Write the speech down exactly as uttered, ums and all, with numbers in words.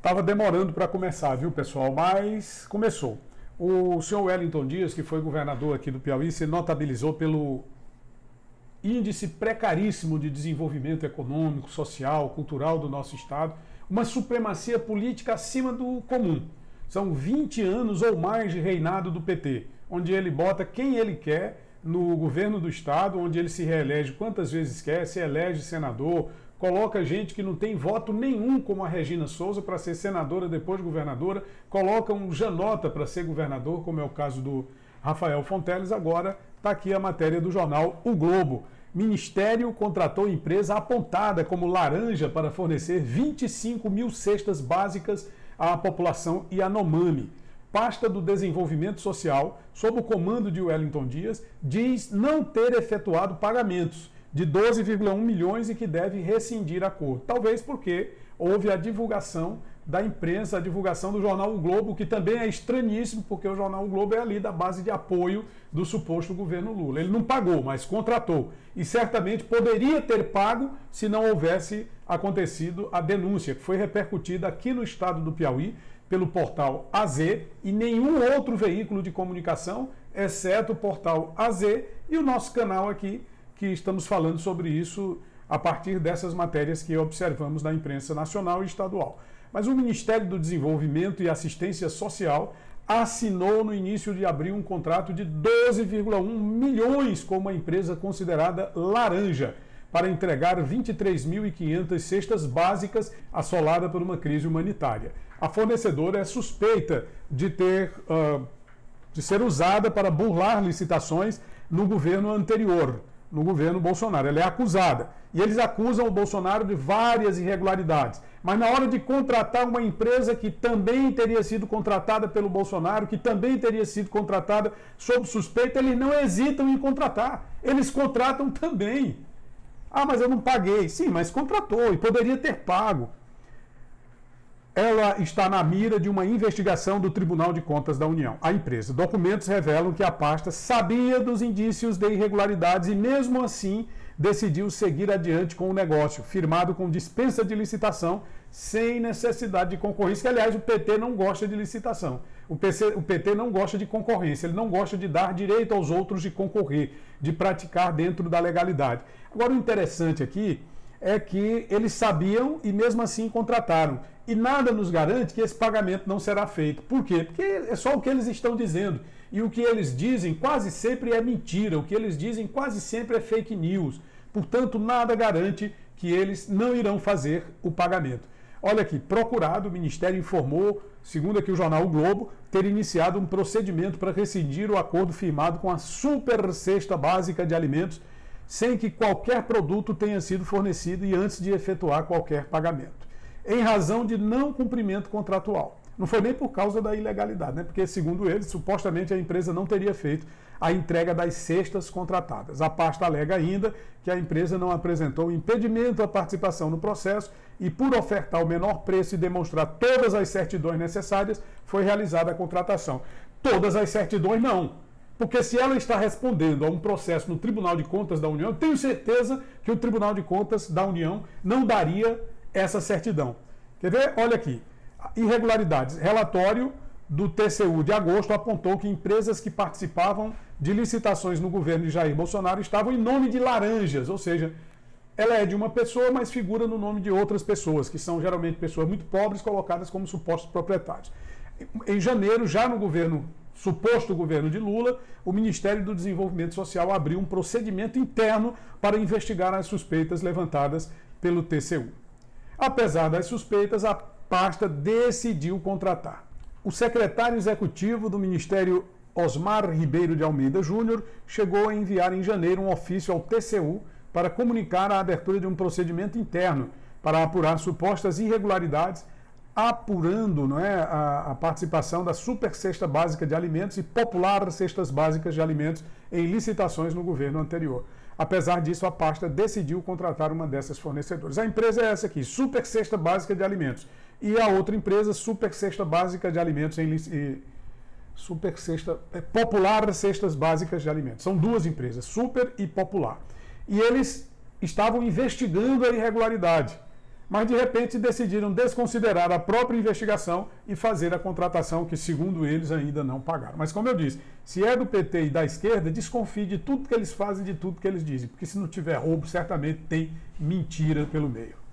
Estava demorando para começar, viu, pessoal? Mas começou. O senhor Wellington Dias, que foi governador aqui do Piauí, se notabilizou pelo índice precaríssimo de desenvolvimento econômico, social, cultural do nosso estado, uma supremacia política acima do comum. São vinte anos ou mais de reinado do P T, onde ele bota quem ele quer no governo do estado, onde ele se reelege quantas vezes quer, se elege senador, coloca gente que não tem voto nenhum, como a Regina Souza, para ser senadora depois de governadora, coloca um Janota para ser governador, como é o caso do Rafael Fonteles. Agora está aqui a matéria do jornal O Globo. Ministério contratou empresa apontada como laranja para fornecer vinte e cinco mil cestas básicas à população Yanomami. Pasta do Desenvolvimento Social, sob o comando de Wellington Dias, diz não ter efetuado pagamentos de doze vírgula um milhões e que deve rescindir acordo. Talvez porque houve a divulgação da imprensa, a divulgação do jornal O Globo, que também é estranhíssimo, porque o jornal O Globo é ali da base de apoio do suposto governo Lula. Ele não pagou, mas contratou. E certamente poderia ter pago se não houvesse acontecido a denúncia, que foi repercutida aqui no estado do Piauí pelo portal A Z e nenhum outro veículo de comunicação, exceto o portal A Z e o nosso canal aqui, que estamos falando sobre isso a partir dessas matérias que observamos na imprensa nacional e estadual. Mas o Ministério do Desenvolvimento e Assistência Social assinou no início de abril um contrato de doze vírgula um milhões com uma empresa considerada laranja para entregar vinte e três mil e quinhentas cestas básicas assolada por uma crise humanitária. A fornecedora é suspeita de ter uh, de ser usada para burlar licitações no governo anterior, no governo Bolsonaro. Ela é acusada. E eles acusam o Bolsonaro de várias irregularidades. Mas na hora de contratar uma empresa que também teria sido contratada pelo Bolsonaro, que também teria sido contratada sob suspeita, eles não hesitam em contratar. Eles contratam também. Ah, mas eu não paguei. Sim, mas contratou e poderia ter pago. Ela está na mira de uma investigação do Tribunal de Contas da União, a empresa. Documentos revelam que a pasta sabia dos indícios de irregularidades e, mesmo assim, decidiu seguir adiante com o negócio, firmado com dispensa de licitação, sem necessidade de concorrência, que, aliás, o P T não gosta de licitação. O, P C, o P T não gosta de concorrência, ele não gosta de dar direito aos outros de concorrer, de praticar dentro da legalidade. Agora, o interessante aqui é que eles sabiam e mesmo assim contrataram. E nada nos garante que esse pagamento não será feito. Por quê? Porque é só o que eles estão dizendo. E o que eles dizem quase sempre é mentira. O que eles dizem quase sempre é fake news. Portanto, nada garante que eles não irão fazer o pagamento. Olha aqui, procurado, o Ministério informou, segundo aqui o jornal O Globo, ter iniciado um procedimento para rescindir o acordo firmado com a Super Cesta Básica de Alimentos, sem que qualquer produto tenha sido fornecido e antes de efetuar qualquer pagamento, em razão de não cumprimento contratual. Não foi nem por causa da ilegalidade, né? Porque, segundo eles, supostamente a empresa não teria feito a entrega das cestas contratadas. A pasta alega ainda que a empresa não apresentou impedimento à participação no processo e, por ofertar o menor preço e demonstrar todas as certidões necessárias, foi realizada a contratação. Todas as certidões não. Porque se ela está respondendo a um processo no Tribunal de Contas da União, eu tenho certeza que o Tribunal de Contas da União não daria essa certidão. Quer ver? Olha aqui. Irregularidades. Relatório do T C U de agosto apontou que empresas que participavam de licitações no governo de Jair Bolsonaro estavam em nome de laranjas, ou seja, ela é de uma pessoa, mas figura no nome de outras pessoas, que são geralmente pessoas muito pobres colocadas como supostos proprietários. Em janeiro, já no governo, suposto governo de Lula, o Ministério do Desenvolvimento Social abriu um procedimento interno para investigar as suspeitas levantadas pelo T C U. Apesar das suspeitas, a pasta decidiu contratar. O secretário executivo do Ministério, Osmar Ribeiro de Almeida Júnior, chegou a enviar em janeiro um ofício ao T C U para comunicar a abertura de um procedimento interno para apurar supostas irregularidades, apurando, não é, a, a participação da Super Cesta Básica de Alimentos e Popular Cestas Básicas de Alimentos em licitações no governo anterior. Apesar disso, a pasta decidiu contratar uma dessas fornecedoras. A empresa é essa aqui, Super Cesta Básica de Alimentos. E a outra empresa, Super Cesta Básica de Alimentos em e, Super Cesta é, Popular Cestas Básicas de Alimentos. São duas empresas, Super e Popular. E eles estavam investigando a irregularidade. mas de repente decidiram desconsiderar a própria investigação e fazer a contratação que, segundo eles, ainda não pagaram. Mas, como eu disse, se é do P T e da esquerda, desconfie de tudo que eles fazem, de tudo que eles dizem, porque se não tiver roubo, certamente tem mentira pelo meio.